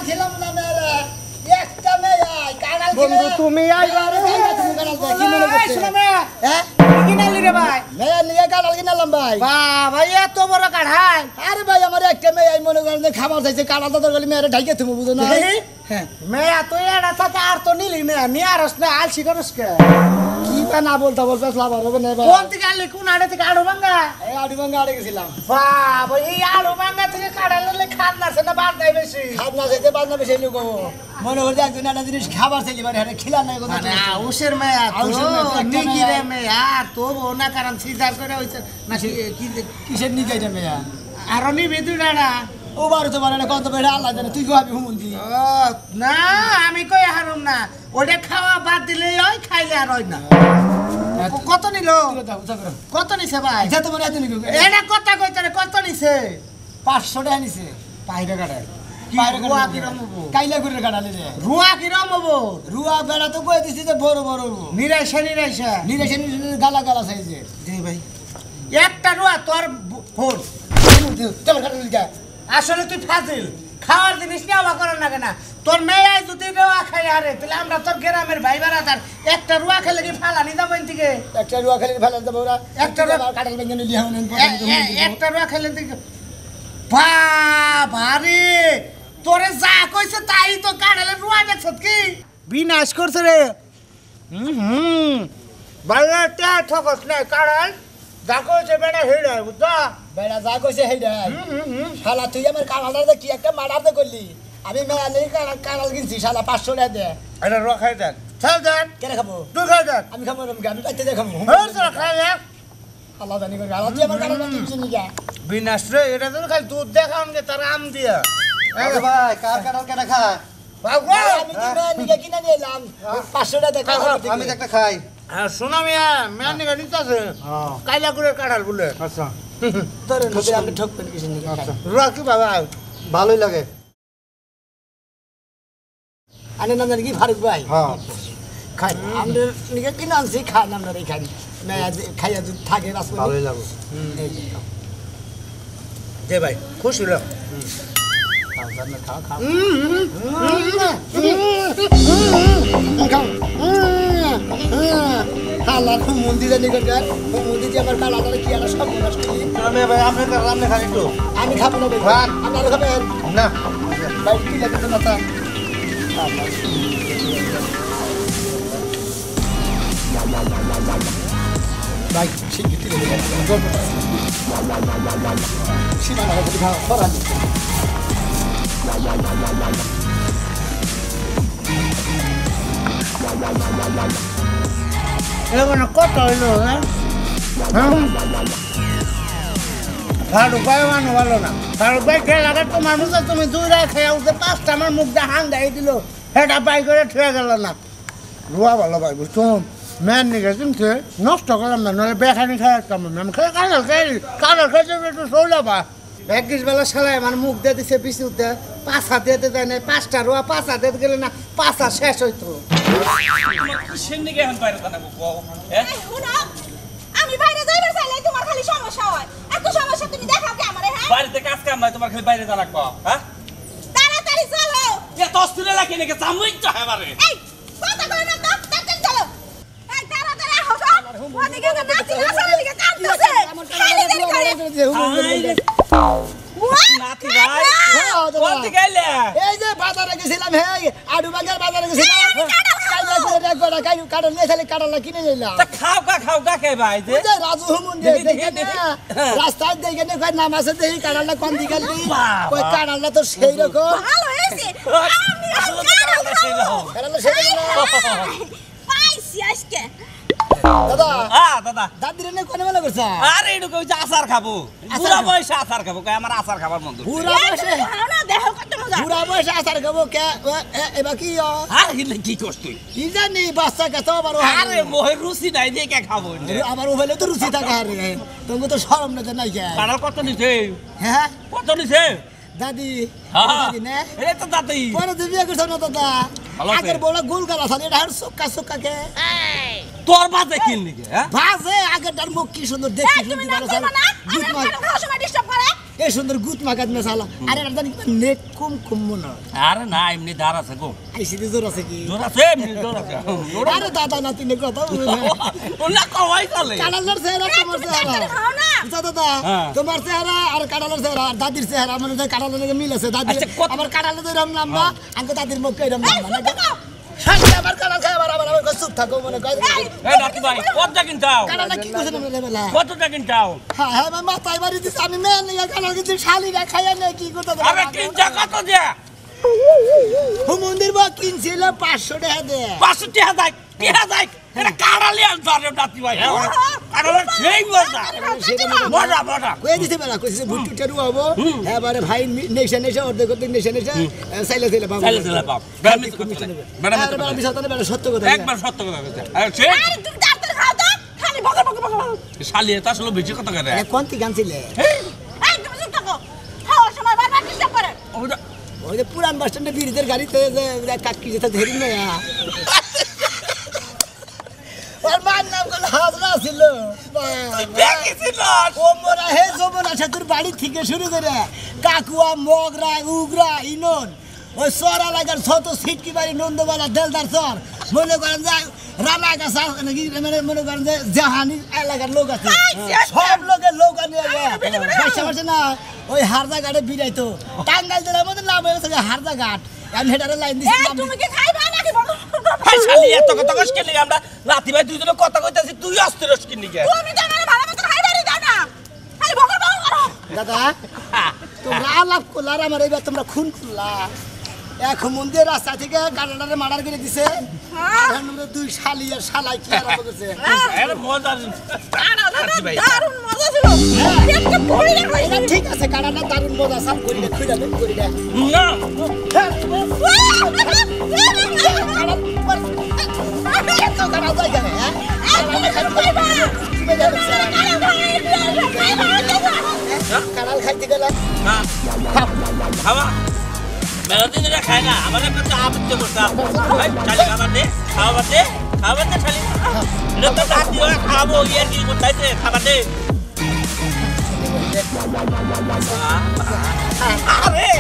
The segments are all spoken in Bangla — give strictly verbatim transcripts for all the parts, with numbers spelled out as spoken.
ছিলাম না মেরে একটা মেয়ে কানাল বন্ধু তুমি আইবা রে তুমি কানাল কি মনে করছিস শোনা মে হ্যাঁ কিনালি রে ভাই মেয়ে নিয়ে কানাল কিনালাম ভাই বাহ ভাই এত বড় কাঢ়াই আরে ভাই আমার একটা মেয়ে আই মনে করেন খাবার চাইছে কানাল তো গলি মেরে ঢাইকে তুমি বুঝো না হ্যাঁ মেয়া তো এড়া থাকে আর তো নিলি না নিয়ারস না আলসি করস কে কি তা না বলতা বলতে লাভ হবে না ভাই কোন থেকে আলি কোন আড়ে থেকে আড়ু ভাঙা এই আড়ি ভাঙা আড়ে গেছিলাম বাহ ভাই এই আড়ু ভাঙা থেকে কাড়ালে খান না সেটা বাদ নাই বেশি খাব না যেতে বাদ না বেশি লোক মনে করছে একজন একটা জিনিস খাবার চাইলি মানে এটা খিলা নাই কথা মানে আউসের মেয়া আউসের মেয়া তো তো একটা নিকি রে মেয়া। মেয়া তো না কারণ সিজার করে হইছে না কি কিসের নিয়ে যাইতে মেয়া আর নিবি তুই ডাড়া ও বারো তো মানে কত বেড়ে আল্লাহ জানে তুই কবি হুমুন্দি ও না আমি কই হারুম না ওটা খাওয়া বাদ দিলেই হয় খাইলে আর হয় না কত নিল কত নিছে ভাই যা তোমার এত নিবি এটা কথা কইতে রে কত নিছে পাঁচশো টাকা নিছে পাইরে কাটায় বাইরে রুয়া কিরম হবো কাইলা করে কাটালে রে রুয়া কিরম হবো রুয়া বেড়া তো কয়ে দিছি যে বড় বড় নিরাইশা নিরাইশা নিরেশে নিরেশে গালা গালা সাইজে জি ভাই একটা রুয়া তোর ফোন চল কাটালি যা আসলে তুই ফাজিল খাওয়ার জিনিস নিয়ে অবাক করার লাগে না তোর মেয়ে যদি রুয়া খাই আরে তাহলে আমরা তোর গ্রামের ভাই বেড়াতার একটা রুয়া খেলে কি ফালানি যাবো এন থেকে একটা রুয়া খেলে ফেলে দেবো ওরা একটা রুয়া কাটাল ভেঙে নিলি হন এ- এ- একটা রুয়া খেলে থেকে বা ভারে তোরে যা কইছে তাই তো কাড়ালে রুয়া দেখছ কি বিনাশ করছে রে হুম হুম বাইরে তে ঠকস না কাড়াল যা কইছে বেটা হেড়া বুঝা বেড়া যা কইছে হেইডাই হুম হুম হুম শালা তুই আমার কানালটা কি একটা মারাতে করলি আমি মেয়া নেই কানাল কিনছি শালা পাঁচশো টাকা দে এটা রুয়া খাই দেন চল দেন কেন খাবো তুই খাই দেন আমি খাবো না আমি পাইতে দেখাম হ্যাঁ চল খাই দেন আল্লাহ জানি করে আল্লাহ তুই আমার কানালটা কিনছি নি গা বিনাশ রে এটা তো খালি দুধ দেখান গে তার আম দিয়া আরে ভাই কার কাটাল কেন খায় বাবা আমি কি মেয়া নিকে কিনে নিলাম পাঁচশো টাকা দেখা আমি তো একটা খাই হ্যাঁ শোনা মিয়া মেয়ার নিগা নিতাছে কাইলা করে কাটাল বলে আচ্ছা তোর নবীর আমি ঠকবেন কিছু নি আচ্ছা রুয়া কি বাবা ভালোই লাগে আনে নাম জানি কি ফারুক ভাই হ্যাঁ খাই আমাদের নিকে কিনে আনছি খান আমরা এই খাই মেয়া খাইয়া যদি থাকে রাস্তা ভালোই লাগে দে ভাই খুশি হলো খাও খাও আল্লাহ মন্দিরে নিকট যায় মন্দির যে আমার কালাটা কি আর সব নষ্ট করলি আমি ভাই আপনি তো রান্না খাই একটু আমি খাবো না ভাই খান। আপনারা খাবেন না ভাই কি লাগছে না তা ভাই ঠিক ঠিক সীমা না হতে খাও সরান এবার কত হইলো হ্যাঁ ফারুক ভাই মানো ভালো না ফারুক ভাই খেয়ে লাগার তোমার মুখে তুমি দুই রায় খেয়ে উঠতে পাঁচটা আমার মুখটা হান দেয় দিল সেটা পাই করে ঠেয়ে গেল না রুয়া ভালো ভাই বুঝছো ম্যান নিকে কিনছে নষ্ট করলাম না নাহলে বেখানি খাই আসতাম আমি খেয়ে কালার খাই কালার খাইতে একটু সৌলা পা একত্রিশ বেলা সালাই আমার মুখ দিয়ে দিছে পিছুতে পাঁচ হাত দিতে দেয় না পাঁচটা রুয়া পাঁচ হাত দিতে গেলে না পাঁচ হাত শেষ হইতো আমি বাইরে যাইবার চাইলে তোমার খালি সমস্যা হয় এত সমস্যা তুমি দেখাও কি আমারে হ্যাঁ বাড়িতে কাজ কাম নাই তোমার খালি বাইরে যা লাগবো হ্যাঁ তাড়াতাড়ি চলো এ তস্তিরে লাগে নাকি জামুই তো হেবারে এই কথা কই না তো তাড়াতাড়ি চলো এই তাড়াতাড়ি আহো তো ওদিকে তো নাচি নাচার দিকে কাঁদতেছে খালি দেরি করে নাতি ভাই কোন দিকে এলে এই যে বাজারে গেছিলাম হে আডু বাজার বাজারে গেছিলাম কাইলা করে একবার কাই কাটল নিয়ে খালি কাটল কিনে নিলাম তা খাও কা খাও কা কে ভাই যে ওই যে রাজু হুমুন দেখি, দেখে দেখি, না হ্যাঁ। রাস্তায় দেখে না কই নাম আছে দেখি কাটলটা কোন দিকে গেলি বাবা। কই কাটলটা তো সেই রকম ভালো হয়েছে আমি আসলে তো কালকে সেই রকম। কাটলটা সেই রকম পাইছি আজকে দাদা আ দাদা দাদির নে কোনে মনে করছ আরে এডু কই যে আচার খাবো পুরা বয়সে আচার খাবো কই আমার আচার খাবার মন ধরছে পুরা বয়সে ভালো না দেখো কত মজা পুরা বয়সে আসার খাবো কে এবা কি আর কি কি করছ তুই কি জানি বাচ্চা কত বড় আরে মোহে রুচি নাই দিয়ে কে খাবো আমার ওবেলে তো রুচি থাকা হারে তুমি তো শরম না নাই কে কানাল কত নিছে হ্যাঁ কত নিছে দাদি হ্যাঁ দাদি নে এটা তো দাদি পরে তুমি বিয়ে করছো না দাদা ভালো আছে। আগের বড় গোল গালা থাকে এটা আর সুক্কা সুক্কা কে তোর বাদে কিনলি কে হ্যাঁ ভাজে আগেরটার মুখ কি সুন্দর দেখতে এই তুমি শুনতে না ভালো করবা না গুড আমার মাই কেন খাওয়ার সময় ডিস্টার্ব করে এই সুন্দর গুত মাকাত মেশালা আরে আর জানি নেক কুম কুম মনে আরে না এমনি ধার আছে গো আইসি দি জোর আছে কি জোর আছে এমনি জোর আছে আরে দাদা না তিনে কথা ওনা কওয়াই চলে কাড়ালের চেহারা তোমার চেহারা খাও না বুঝা দাদা তোমার চেহারা আর কাড়ালের চেহারা আর দাদির চেহারা আমার যে কাড়ালের লগে মিল আছে দাদি আমার কাড়ালে তো এরকম লম্বা আঙ্কে দাদির মুখ এরকম লম্বা না শান্তি আবার কাড়াল খাই আবার আবার আবার চুপ থাকো মনে কয় এই নাতি ভাই কত টাকা কিনতাও কাড়ালে কি কইছেন আমরা লেবেলা কত টাকা কিনতাও হ্যাঁ হ্যাঁ আমি মাথায় বাড়ি দিছি আমি মেয়ে নিয়ে কাড়াল কিন্তু শালি না খাইয়া নেই কি করতে আরে কিনতা কত দিয়া ও মন্দির বা কিনছিল পাঁচশো টাকা দে পাঁচশো টাকা দেয় টাকা দেয় এটা কাড়ালি আনতারে নাতি ভাই কাড়ালে সেই মজা মজা মজা কই দিতে বেলা কইছে ভুট্টু টেরু হবো এবারে ভাই নেশা নেশা অর্ধেক অর্ধেক নেশা নেশা সাইলে সাইলে বাবা চাইলে চাইলে বাপ ম্যাডাম ম্যাডাম আরে বাবা বিশাল তাহলে সত্য কথা একবার সত্য কথা বলছে আরে সে আরে তুমি ডাক্তার খাও তো খালি বকর বকর বকর শালি এটা আসলে বেশি কথা করে এ কোনটি গান ছিলে এই তুমি চুপ থাকো খাওয়ার সময় বারবার ডিস্টার্ব করে ওটা ওই যে পুরান বাস স্ট্যান্ডে বিরিজের গাড়িতে যে কাকি যেটা ধরি না ওর মার নাম কোন হাজরা ছিল দেখিছিল ও মোরা হে জমনা সেতুর বাড়ি থেকে শুরু করে কাকুয়া মগরা উগরা ইনন ওই সরা লাগার ছোট সিটকি বাড়ি নন্দবালা দেলদার সর মনে করেন যে রানা গাছা নাকি মানে মনে করেন যে জাহানি এলাকার লোক আছে সব লোকের লোক আনিয়ে বসে বসে না ওই হারদা ঘাটে বিরাইতো টাঙ্গাইল জেলার মধ্যে নাম হয়েছে হারদা ঘাট আমি হেটারে লাইন দিছি এই তুমি কি খাইবা নাকি বকর ভাই শালি এত কথা কইছ কেন আমরা রাতি ভাই দুইজনে কথা কইতাছি তুই অস্থিরস কিন নিকে তুমি তো আমার ভালো মতো খাইবারই দাও না খালি বকর বকর করো দাদা তোমরা আলাপ করলার আমার এইবার তোমরা খুন করলা এক মন্দির রাস্তা থেকে গাড়াটারে মার্ডার করে দিছে আর আমরা দুই শালি আর শালাই কি আরম্ভ করছে আরে মজা দারুণ মজা ছিল একটা পড়ে এটা রাখো ঠিক আছে গাড়াটা দারুণ মজা সাম করি না খুইলা দেন করি না না এত গাড়া যায় কেন হ্যাঁ কাঁড়াল খাইতে গেলাম না খাওয়া মেলাদিন এটা খায় না আমাদের কাছে আপত্তি করতে ভাই শালি খাবার দে খাবার দে খাবার দে শালি এটা তো রাত দিয়ে খাবো ইয়ে কি করতেছে খাবার দে আরে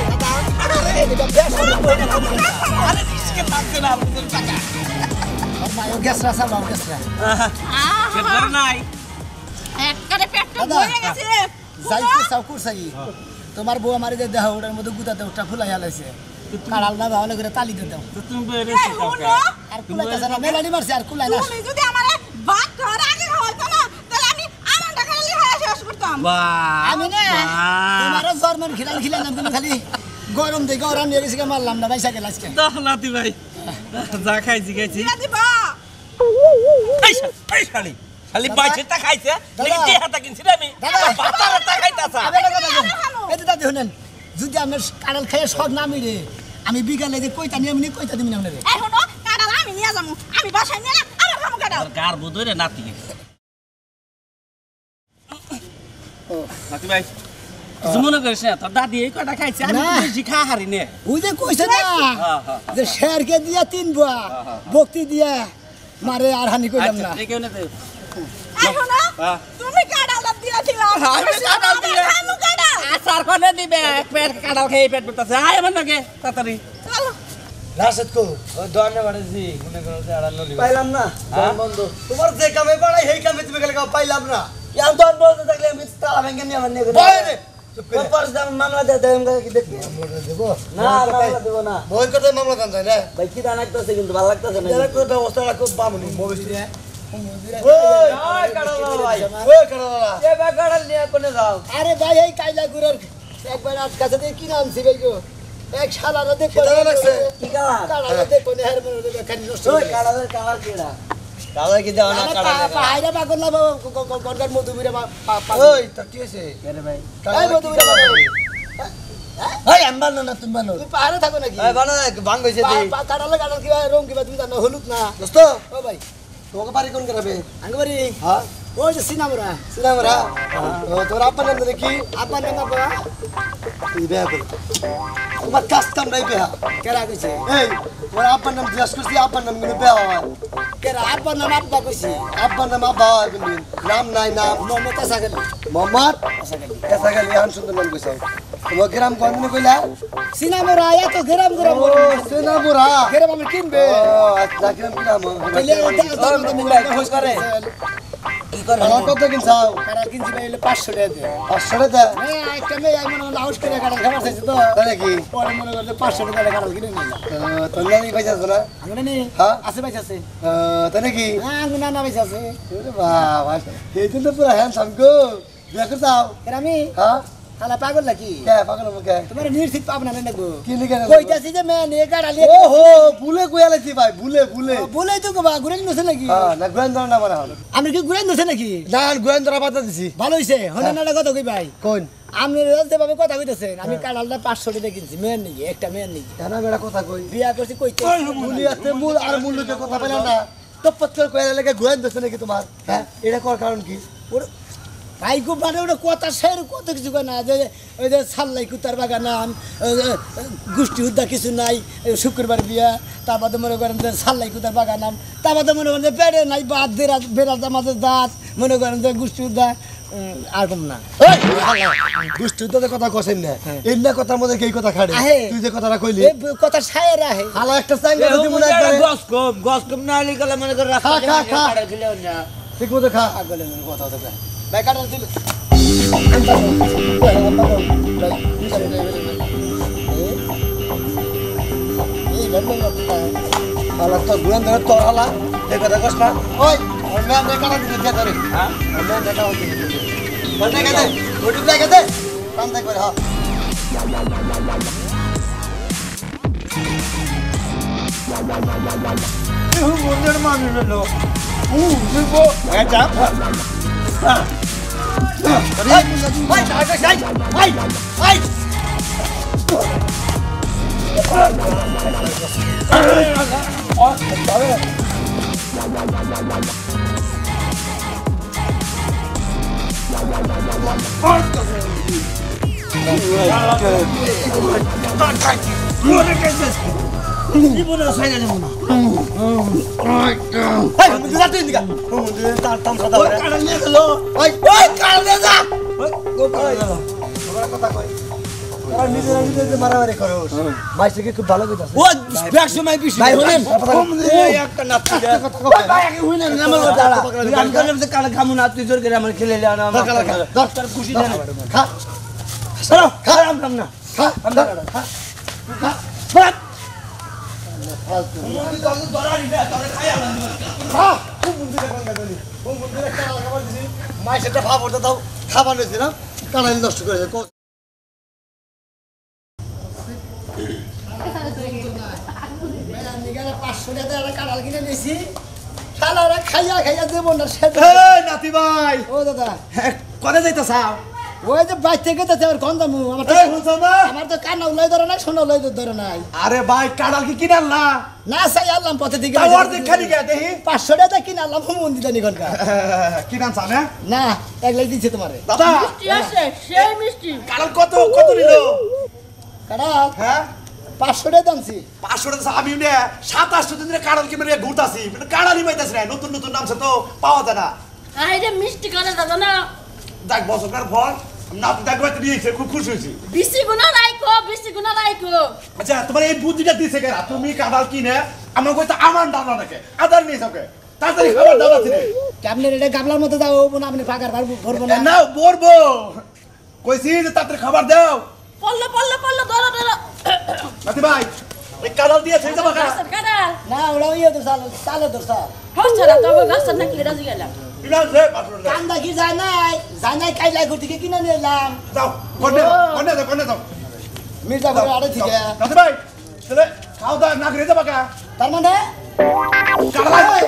আরে রিস্কে থাকছে না আমাদের টাকা গ্যাস রাসা বাবু গ্যাস সে ধর নাই একবারে পেটটা দাদা। ভরে গেছে যাই চাও কুরসাই তোমার বউ আমার যে দেহ ওটার মধ্যে গুতাতে ওটা ফুলাই হালাইছে কাঁড়াল না ভালো করে তালি দিয়ে দাও তো তুমি বেরে এই হুনো আর কুলাইতেছে না মেলানি মারছে আর কুলাই না তুমি যদি আমারে ভাত খাওয়ার আগে খাওয়াইতো না তাহলে আমি আমারটা খালি খাওয়া শেষ করতাম বাহ আমি না তোমার জর্মান খিলাল খিলাইলাম তুমি খালি গরম দেখে ওরা নিয়ে গেছে মারলাম না ভাই সাইকেল আজকে দাও নাতি ভাই যা খাইছি খাইছি দিয়া দিবা এই শালি এই শালি শালি বাইশেটা খাইছে লেকিন তে হাতা কিনছি রে আমি দাদা। বাতারটা খাইতাছা আমি একটা কথা কই, এই যে দাদি শুনেন যদি আমার কাঁড়াল খেয়ে সব নামি রে আমি বিকালে যে কইতা নিয়ে আমি কইতা দিবি না আপনারে এই হুনো কাঁড়াল আমি নিয়ে যাবো আমি বাসায় নিয়ে আমার খামো কাঁড়াল গার বুদরে নাতি নাতি ভাই কিছু মনে করিস না তোর দাদি এই কটা খাইছে আমি না। তো বেশি খা হারি নে ওই যে কইছে না হ্যাঁ, হ্যাঁ। যে শেরকে দিয়া তিন বুয়া বক্তি দিয়া মারে আর হানি কইলাম আচ্ছা না ঠিক আছে না এই হুনো হ্যাঁ। তুমি কাঁড়াল দিয়েছিলা আমি কাঁড়াল দিয়ে- খামো কাঁড়াল আচার কোনে দিবে এক পেট কাটাল খেয়ে পেট পেটতাছে আয় আমার নাকি তাড়াতাড়ি চলো রাশেদ কো ওই দোকানে বাড়াইছি মনে করো যে আড়াল নলি পাইলাম না হ্যাঁ? বন্ধ তোমার যে কামে বাড়াই সেই কামে তুমি গেলে পাইলাম না ইয়ার দন বলতে থাকলে আমি তালা ভেঙে নিয়ে আমার নিয়ে বয় রে পর দাম মামলা দে দেম কি দেখবি দেব না মামলা দেব না বই কথা মামলা কান যায় না ভাই কি দানাইতেছে কিন্তু ভালো লাগতেছে না এর তো ব্যবস্থা রাখো বামনি মবিস্ত্রি ওই ওই কাড়াল ভাই ওই কাড়ালা এ বা কাড়াল নিয়ে কোনে যাও আরে ভাই এই কাইলা গুড়ের একবার আটকাছে দিয়ে কি নাম ছিল গো এক শালারে দেখো কেদারা লাগছে? কি কালার কাড়ালে দেখো না হের মনে দেখো খালি নষ্ট ওই কাড়ালের কালার কিরা কালার কি দাও না কাড়াল পাহাড়ে বাগর না গনগার মধুবিরে ওই তা কি হইছে আরে ভাই এই মধুবিরে এই আম্বান না তুমি বানো তুমি পাহাড়ে থাকো নাকি এই বানা ভাঙ হইছে দি কাড়ালে কাড়াল কি রং কি তুমি জানো হলুদ না দোস্ত ও ভাই তোকে বাড়ি কোন করবে আঙ্গবারি হ্যাঁ ওই যে সিনামরা সিনামরা ও তোর আব্বার নাম কি আব্বার নাম বাবা তুই বিয়া কর আমার কাজ কাম নাই বিয়া কেরা কইছে এই ওর আব্বার নাম জিজ্ঞাসা করছি আব্বার নাম কিন্তু বিয়া হয় কেরা আব্বার নাম আব্বা কইছে আব্বার নাম আব্বা হয় কিন্তু নাম নাই নাম মোহাম্মদ আসাগালি মোহাম্মদ আসাগালি এসা গেলি আন সুন্দর নাম কইছ তোমার গ্রাম কোন দিন কইলা সিনামরা এত গ্রাম গ্রাম ও সিনামরা গ্রাম আমি কিনবে ও আচ্ছা গ্রাম কি নাম তাহলে ওটা দাম খোঁজ করে কি করে আমার কত কিনছাও কারা কিনছি ভাই পাঁচশো টাকা দিয়ে পাঁচশো টাকা হ্যাঁ একটা মেয়ে আমি মনে লাউস করে কাটা খাবার চাইছে তো তাহলে কি পরে মনে করছে পাঁচশো টাকা কাটা কিনে নিলাম তোর নানি পয়সা আছে না আঙুনা নি হ্যাঁ? আছে পয়সা আছে তাহলে কি হ্যাঁ আঙুনা না পয়সা আছে বাবা এই তো পুরো হ্যান্ডসাম গো বিয়া করছাও এর আমি হ্যাঁ হালা পাগল নাকি কে পাগল মুখে তোমার নিশ্চিত পাব না নেগো কি লিখে কইতাছি যে মেয়ে নিয়ে গাড়া লিয়ে ও হো ভুলে কইয়ালাইছি ভাই ভুলে ভুলে বলেই তো গবা ঘুরে নছে নাকি হ্যাঁ না গোয়েন্দা না মানে হলো আমি কি ঘুরে নছে নাকি না গোয়েন্দা বাতা দিছি ভালো হইছে হনে নাটা কথা কই ভাই কোন আপনি রেলতে ভাবে কথা কইতেছেন আমি কালালটা পাঁচশো টাকা কিনছি মেয়ের নাকি একটা মেয়ের নাকি জানা বেড়া কথা কই বিয়া করছি কইতে ভুলি আছে মূল আর মূল্যকে কথা পেলাম না তপত করে কইলা লাগে গোয়েন্দা আছে নাকি তোমার হ্যাঁ এটা কর কারণ কি ওর- ভাই খুব মানে ওটা কথা সের কত কিছু কয় না যে ওই যে সাল্লাই কুতার বাগানাম গোষ্ঠী হুদ্দা কিছু নাই এই শুক্রবার বিয়া তার বাদে মনে করেন যে সাল্লাই কুতার বাগানাম তার বাদে মনে করেন যে পেড়ে নাই বাদ বেড়া বেড়ার মাঝে দাঁত মনে করেন যে গোষ্ঠী হুদ্দা আর কম না দুষ্টু তো কথা কছেন না এই না কথার মধ্যে কি কথা খাড়ে আহে। তুই যে কথাটা কইলি এই কথা সায়ের আহে হালা একটা চাঙ্গা যদি মনে একবারে গস কম গস কম না হলে গেলে মনে করে রাস্তা খা, খা, খা। কাটা দিলে না ঠিক মতো খা আগলে কথা হতে পারে ভাই কাটা দিল হালা তো গোয়েন্দা তোর হালা এই কথা কস না ওই ওই ম্যাম দেখা দিতে দে করে হ্যাঁ ওই ম্যাম দেখা দিতে বল দেখা দে ওটু দেখা দে কাম দেখ করে হ্যাঁ হুম মন্দির মানুষ হলো হুম দেখো এটা ভাই ভাই ভাই ভাই ভাই জীবনে সাইনা যাব না ভাই আমি যাতে দিগা মন্দিরে তার তাম সাদা ওই কাটা নিয়ে গেল ওই ওই কাটা নিয়ে যা কথা কই তোরা নিজেরা নিজে মারামারি করো মাইসকে খুব ভালো কইতাছে ও ব্যাক সময় বেশি ভাই হলেন একটা নাতি ভাই ভাই আগে হইলেন আমার কথা আমি করলাম যে কাটা খামু না তুই জোর করে আমার খেলে লে না দরকার খুশি দেন খা চলো খারাপ নাম না খা আমরা খা খা মাইসেটা ভাব ওটা দাও খাবার নিয়েছি না কানাই নষ্ট করেছে পাঁচশো টাকা কাঁড়াল কিনে নিয়েছি শালারা খাইয়া খাইয়া দেবো না সেটা নাতি ভাই ও দাদা কোনে যাইতাছ ওই যে বাইর থেকে যাচ্ছে আমার কন দামু আমার তো আমার তো কান্না উলাই ধরে নাই শোনা উলাই ধরে নাই আরে ভাই কাঁড়াল কি কিনে আনলা না চাই আনলাম পথে থেকে তাও অর্ধেক খালি গে দেখি পাঁচশো টাকা কিনে আনলাম মন্দির জানি ঘন্টা কিনে আনছা না না একলাই দিচ্ছে তোমারে দাদা মিষ্টি আছে সেই মিষ্টি কাঁড়াল কত কত নিল কাঁড়াল হ্যাঁ পাঁচশো টাকা দামছি পাঁচশো টাকা আমি নে সাত আটশো দিন ধরে কাঁড়াল কিনে ঘুরতাছি কাঁড়ালই পাইতাছি না নতুন নতুন নামছে তো পাওয়া যায় না আই যে মিষ্টি করে দাদা না দেখ বছরকার ফল নাতি দেখ বাড়িতে নিয়েছে খুব খুশি হয়েছি বেশি গুণা রাইকো বেশি গুণা রাইকো আচ্ছা তোমার এই বুদ্ধিটা দিছে কেনা তুমি কাঁড়াল কিনে আমার কইতে আমার দাম না নাকি আদার নিয়ে যাবে তাড়াতাড়ি খাবার দাম আছে আপনি এটা গাবলার মতো দাও না আপনি ফাঁকার ভার ভরবো না না বলবো কইছি যে তাড়াতাড়ি খাবার দাও পল্ল পল্ল পল্ল ধরো ধরো নাতি ভাই এই কাঁড়াল দিয়ে ছেড়ে যাবো গাছের কাটা না ওরা ইয়ে তো চাল চালে তো স্যার হচ্ছে না তবে গাছের নাকি রাজি গেলাম কান্দা কি যায় নাই যায় নাই কাইলাই ঘর থেকে কিনে নিলাম যাও কোনে কোনে যাও কোনে যাও মির্জাপুরের আড়ে থেকে নাতি ভাই তাহলে খাও দাও না করে যাবো কা তার মানে কাঁড়াল এই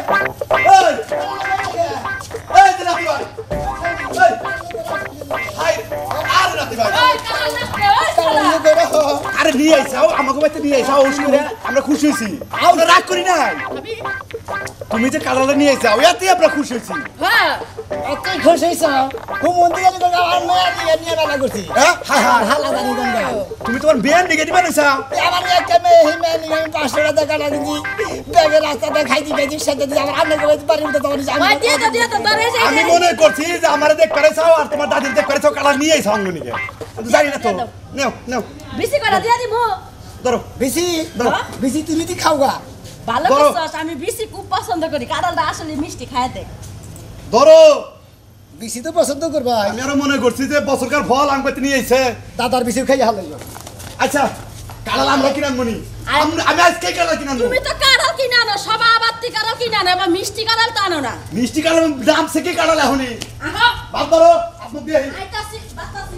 এই নাতি ভাই এই হাই আর নাতি ভাই ওই কাটা লাগবে ওই শালা আরে নিয়ে আইসাও আমাকে বাইতে নিয়ে আইসাও ওষুধ আমরা খুশি হয়েছি আমরা রাগ করি নাই আমি তুমি যে কালারটা নিয়ে আইসাও এতে আমরা খুশি হয়েছি হ্যাঁ এতই খুশি হইছ হুমন্দি গেলি গঙ্গা আমার মেয়া দিয়ে নিয়ে বেলা করছি হ্যাঁ? হ্যাঁ হ্যাঁ হালা জানি গঙ্গা তুমি তোমার বিয়ার নেগেটিভ আনিছা আমার একটা মেয়ে হি মেয়ে নিয়ে আমি পাঁচশো টাকা কাটা দিচ্ছি ব্যাগে রাস্তাটা খাইছি খাইছি সেটা দিয়ে আমার আন্না করে পারি তো তখন ওই দিয়ে তো দিয়ে তো ধরে এসে আমি মনে করছি যে আমারে দেখ করেছাও আর তোমার দাদির দেখ করেছাও কালা নিয়ে আইছো অঙ্গনিকে কিন্তু জানি না তো নাও নাও বেশি করে দিয়ে দিব ধরো বেশি বেশি তুমি দি খাও গা ভালো বড়। করছস আমি বেশি খুব পছন্দ করি কাঁঠালটা আসলে মিষ্টি খাইতে ধরো বেশি তো পছন্দ করবা আমি আরো মনে করছি যে বছরকার ফল আঙ্গুতে নিয়ে আইছে দাদার বেশি খাই হালাই আচ্ছা কালাল আমরা কিনা আনবনি আমি আমি আজকে কালাল কিনা আনবো তুমি তো কাঁঠাল কিনে আনো সবা আবাত্তি কাঁঠাল কিনে আনো এবার মিষ্টি কাঁঠাল তো আনো না মিষ্টি কালাল দাম থেকে কালাল এখনি আহো বাদ ধরো আপনি দিয়ে আইতাছি বাতাসি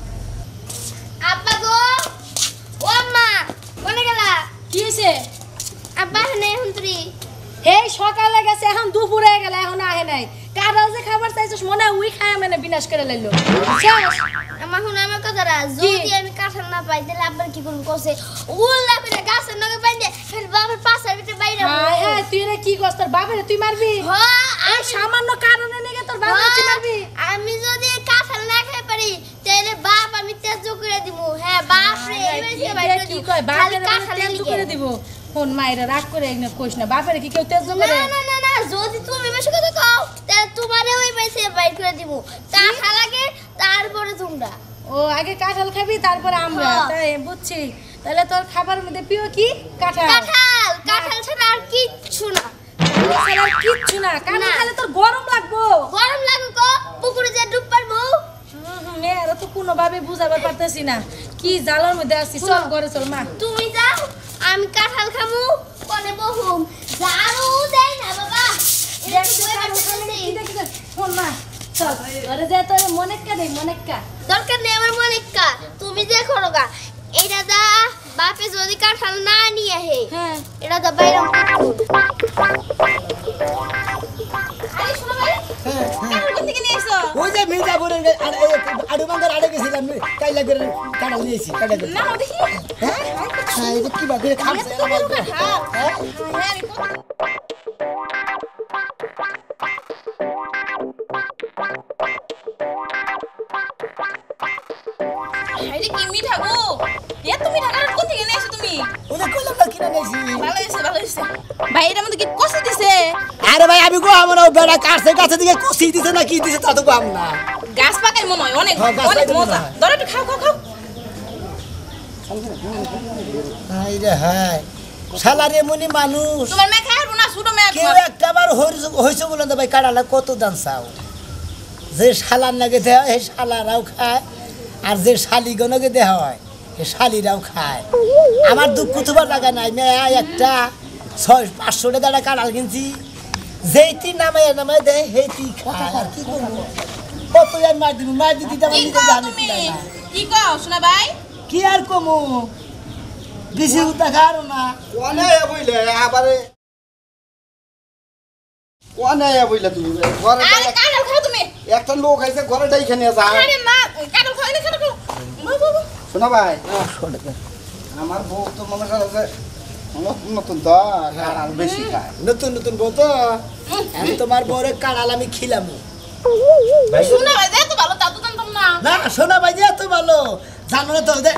আব্বা গো ও আম্মা কোনে গেলা কি হইছে আব্বা নেই হুন্ত্রি এই সকালে গেছে এখন দুপুরে গেলে এখন আহে নাই কাঁঠাল যে খাবার চাইছিস মনে হয় উই খায় মানে বিনাশ করে লাইলো আমার হুন আমার কথাটা যদি আমি কাঁঠাল না পাই তাহলে আব্বার কি করব কইছে উল্লা করে গাছের নগে বাইন্দে ফের বাবার পাশের ভিতরে বাইরে হ্যাঁ হ্যাঁ তুই রে কি করছ তোর বাপরে তুই মারবি হ্যাঁ এই সামান্য কারণে নেগে তোর বাপরে তুই মারবি আমি যদি কাঁঠাল না খাই পারি তাহলে বাপ আমি তেজ করে দিব হ্যাঁ বাপ রে এসে বাইরে কি কয় বাপরে তেল করে দিব ফোন মাইরা রাগ করে একনে কইস না বাপরে কি কেউ তেল না করে না না না যদি তুমি বেশি কথা কও তাহলে তোমারে ওই পাশে বাইর করে দিব কাঁঠাল আগে তারপরে তোমরা ও আগে কাঁঠাল খাবি তারপরে আমরা হ্যাঁ। তাই বুঝছি তাহলে তোর খাবার মধ্যে প্রিয় কি কাঁঠাল কাঁঠাল কাঁঠাল ছাড়া আর কিচ্ছু না কাঁঠাল ছাড়া আর কিচ্ছু না কাঁঠাল না। খেলে তোর গরম লাগবো গরম লাগুক পুকুরে যে ডুব পারবো মেয়েরা তো কোনোভাবে বুঝাবার পারতেছি না কি জালার মধ্যে আছি চল ঘরে চল মা তুমি যাও আমি কাঁঠাল খামু কোনে বহুম জারু দেই না বাবা দেখতে কাঁঠাল খালে কি দেখতে ফোন মা চল ঘরে যা তোর মনেক্কা দেই মনেক্কা দরকার নেই আমার মনে কা তুমি যে করো গা এইটা দা বাপে যদি কাঁঠাল না নিয়ে হে হ্যাঁ এটা দা বাইরে আরে শোনো ভাই কাঁঠাল কোথা থেকে নিয়ে এসো ওই যে মির্জাপুরের আড়ু বাঙ্গার আড়ে গেছিলাম কাইলা করে কাঁঠাল নিয়েছি কাইলা করে না দেখি হ্যাঁ হ্যাঁ এটা কি বাকি খাচ্ছে আমার হ্যাঁ হ্যাঁ হ্যাঁ রে কত আরে কি মিঠা গো এ তুমি ঢাকার কোন থেকে নিয়ে এসো তুমি ওই যে কইলাম না কিনা নিয়েছি ভালো হইছে ভালো হইছে ভাই এর মধ্যে কি কষে দিছে আরে ভাই আমি গো আমার বেড়া কাটছে গাছে দিকে কুচি দিছে না কি দিছে তা তো গো না গাছ পাকাই মনে হয় অনেক হ্যাঁ, গাছ অনেক পাকাই মনে মজা হয়। ধরো একটু খাও খাও খাও হাই রে হাই শালারে মনি মানুষ তোমার মেয়ে খায় না ছোট মেয়ে কেউ একটা বার হইছে বলে তো ভাই কাটালা কত দাম চাও যে শালার নাগে দেওয়া হয় সেই শালারাও খায় আর যে শালিগণকে দেওয়া হয় সে শালিরাও খায় আমার দুঃখ তোমার লাগা নাই মেয়া একটা ছয় পাঁচশো টাকা কাটাল কিনছি যেইটি নামে নামে দেয় সেইটি খায় আর কি করবো কত আর মার দিব মার দিদি আমার নিজে জানি কি না। কি কও শোনা ভাই কি আর কমু বেশি দেখা আর না কোনে বইলে আবারে কোনে বইলে তুমি ঘরে আরে কাঁঠাল খাও তুমি একটা লোক আইছে ঘরে ডাইখে নিয়ে যা আরে মা কাঁঠাল খাও না কাঁঠাল খাও বাবু শোনা ভাই আমার বউ তো মনে করে যে নতুন নতুন তো আর বেশি খায় নতুন নতুন বউ তো আমি তোমার বউরে কাড়াল আমি খিলাম শোনা ভাই দে তো ভালো তা তো জানতাম না না সোনা ভাই যে এত ভালো জানো না তো দে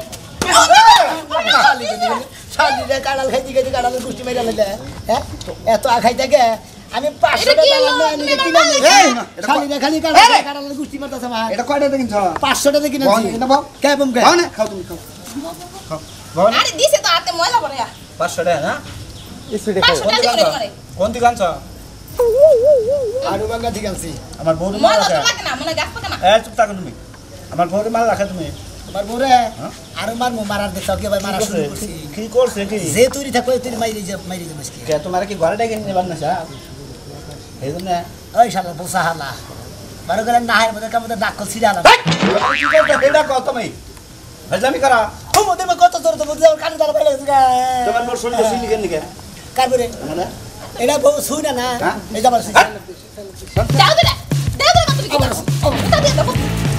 শালিরে কাড়াল খাইতে খাইতে কাড়ালের গুষ্টি মেরে নিলে হ্যাঁ এত আখাই থাকে আমি পাঁচশো টাকা নিয়ে কিনে নিয়ে শালিরে খালি কাড়াল কাড়ালের গুষ্টি মারতেছে মা এটা কয়টা কিনছ পাঁচশো টাকা কিনেছি বল, কিনে বল। কে বম কে খাও না খাও তুমি খাও খাও বল আরে দিছে তো হাতে ময়লা পড়ে পাঁচশো টাকা না পাঁচশো টাকা দিয়ে করে কোন দিকে আনছ আরু বাঙ্গা ঠিক আনছি আমার বউর মাল ময়লা তো রাখা লাগে না মনে গাছ পাকে না এ চুপ থাকো তুমি আমার বউর মাল রাখা তুমি তোমার বউরে আরো মার মারার দেখছো কি ভাই মারা শুরু করছি কি করছে কি যে তুই থাকো তুই মাইরি যা মাইরি যা মুশকিল কে তোমার কি ঘরে ডেকে নিবার না স্যার এই জন্য ওই শালা বসা হালা বারো গেলেন না হায় মধ্যে কামতে ডাক ছিড়ে আলাম কি করতে এটা কত তুমি হজলামি করা ও মধ্যে কত তোর তো বুঝে কানে দাঁড়া পাইলে তোমার বউর শরীর সিলি কেন নিকে কারবরে মানে এটা বউ শুই না না হ্যাঁ? এই যাবার শুই দাও দে দাও দে তুমি কি করো তা দিয়ে দাও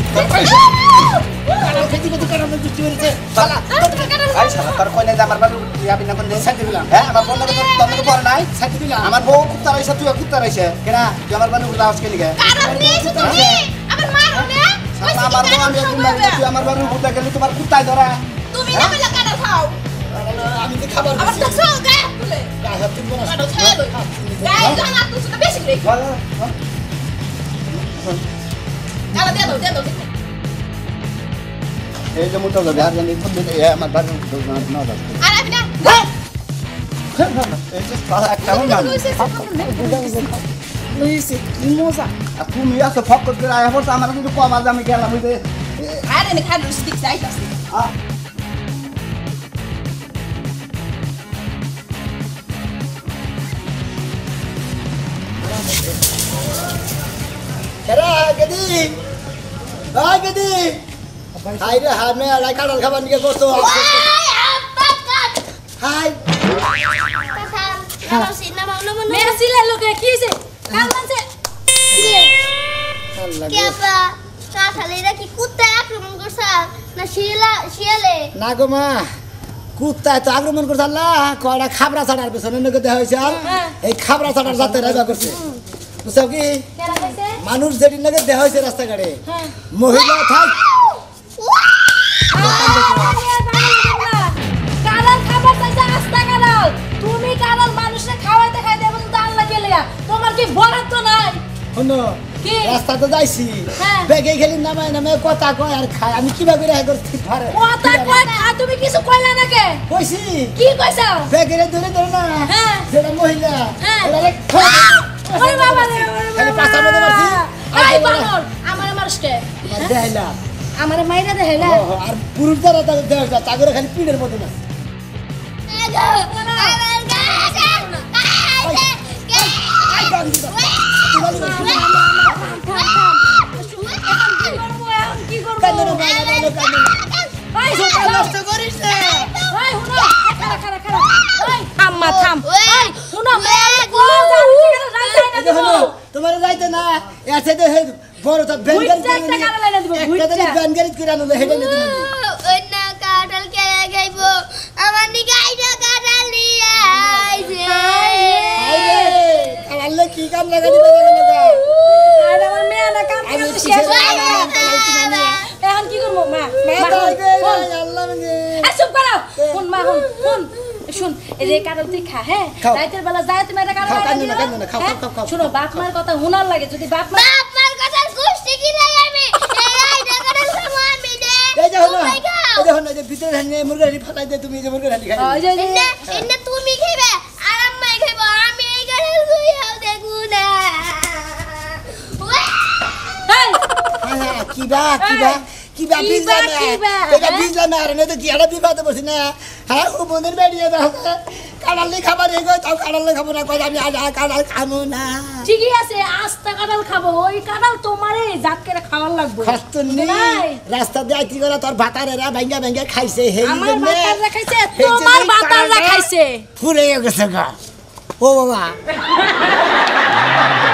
কারণ খেতে খেতে কারণ বৃষ্টি হয়েছে শালা আই শালা তোর কইলে যে আমার বাড়ি ইয়া বিনা কোন দেন হ্যাঁ আমার বন্ধ করে তোর করে নাই ছাতি দিলা আমার বউ কুত্তা রাইছে তুই কুত্তা রাইছে কেডা তুই আমার বাড়ি উঠে আসকে লিখে কারণ দিয়েছো তুমি আমার মা হলে আমার বউ আমি একদিন মারি তুই আমার বাড়ি উঠে গেলি তোমার কুত্তায় ধরে তুমি না বলে কাটা খাও আমি তো খাবার আবার তো সব গায়ে তুলে গায়ে হাত তুলবো না কাটা ছেড়ে লই গায়ে জানা তুই তো বেশি করে কাটা দে দাও দে দাও এই যে মোটা যাবে আর জানি কোন দিকে আমার বাড়ি উঠে না না আর আমি না এই যে সারা একটা না লইছে কি মজা আর তুমি আসো ফক করে আয়া পড়ছ আমার কিন্তু কম আজ আমি গেলাম হইতে আরে নে খালি স্টিক চাইতাছি কেডা গদি আই গদি হাই রে হাই মে আলাই কাটাল খাবার নিয়ে করতো ওই আব্বা কাট হাই কাকা আমার সিনেমা হলো মনে মেরা সিলে লোকে কি হইছে কাল মানছে কি আপা কাঠালিরা কি কুত্তা আক্রমণ করছে না শিয়ালা শিয়ালে না গো মা কুত্তা তো আক্রমণ করছে আল্লাহ কয়টা খাবরা ছাড়ার পেছনে নকে দেওয়া হয়েছে এই খাবরা ছাড়ার যাতে রাজা করছে বুঝছো কি কেরা কইছে মানুষ যেটি নাকি দেওয়া হয়েছে রাস্তাঘাটে মহিলা থাক কালার খাবার চাইছে আস্তা কালার তুমি কালার মানুষে খাওয়াইতে খাইতে বলতে তো আল্লাহ কে লিয়া তোমার কি বলার তো নাই শোনো কি? রাস্তা তো যাইছি হ্যাঁ। বেগে খেলি নামায় নামে কথা কয় আর খায় আমি কিভাবে রেহাই করতে পারে কথা কই খা তুমি কিছু কইলা নাকি কইছি কি কইছো বেগে ধরে ধরে না হ্যাঁ। যেটা মহিলা হ্যাঁ। ওরা রে খায়। ওরে বাবা রে ওরে খালি বাবা পাছার মধ্যে মারছি, আর এই দেবো না। বানর আমারে মারছকে আমার দেখাইলা আমারে মাইরা দে হেলা ও, আর পুরুষ দ্বারা তাদের দেওয়া হয়েছে তাগরে খালি পিঠের মধ্যে না কি করব কান্দো না, বাবা, বাবা, কান্দো না। এই সোটা নষ্ট করিস না এই হুনো খারা খারা খারা এই থাম মা থাম এই হুনো মেয়ে গো এই যে হলো, তোমার যাইতে না এর সাথে হে বড় তো ব্যান গাড়ি বুইটা একটা কাটা লাইনা দিব, একটা বুইটা। দিন ব্যান গাড়ি করে আনলে হেডে নিতে না অন্য কাঁঠাল কেড়ে খাইবো আমার নিকে আইটা কাঁঠাল নিয়ে আইছে আরে কালালে কি কাম লাগা দিবে লাগা আর আমার মেয়ে না কাম আমি করে কিসের শেষ হয়ে গেল লাগা? এখন কি করব মা মা মা, তাই গে শোন। আল্লাহ মানে এই চুপ করো শুন মা শুন শুন শুন এই যে কাঁঠাল তুই খা হ্যাঁ খাও। রাতের বেলা যায় তুমি একটা কাঁঠাল খাও, লাইনা কান্দো না, দিও, কান্দো না, খাও, হ্যাঁ? খাও, খাও, খাও। শুনো বাপ মার কথা হুনার লাগে যদি বাপ মা বাপ মার কথা গুষ্টি কি নাই আমি এই আইটা কাঁঠাল খাবো আমি নে এই যে হলো তুমি খাও। এই যে হলো এই যে ভিতরে হানি মুরগা হানি ফালাই দে তুমি এই যে মুরগা হানি খাই ওই যে ওই যে- এনে এনে তুমি খাইবে আর আম্মাই খাইবো আমি এই কাঁঠাল খুইয়াও দেখু না এই, হ্যাঁ কিবা কিবা কিবা কিবা, বিজলা না কিবা, এটা হ্যাঁ? বিজলা না আর নয়তো কি আড়া বিবাদে বসি না হ্যাঁ ও মনের বেরিয়ে দাও কাঁঠাল খাবার এই গো তাও কাঁঠাল খাবো না কই আমি আজ আর কাঁঠাল খাবো না ঠিকই আছে আস্তা কাঁঠাল খাবো ওই কাঁঠাল তোমারে জাত করে খাওয়ার লাগবে খাস্ত নেই নাই। রাস্তা দিয়ে আইতি গলা তোর ভাতারেরা ভাঙ্গা ভাঙ্গা খাইছে হেই আমার জন্যে- বাতার রাখাইছে সেই তোমার জন্যই বাতার কাঁঠালটা রাখাইছে ফুলে গেছে গা ও বাবা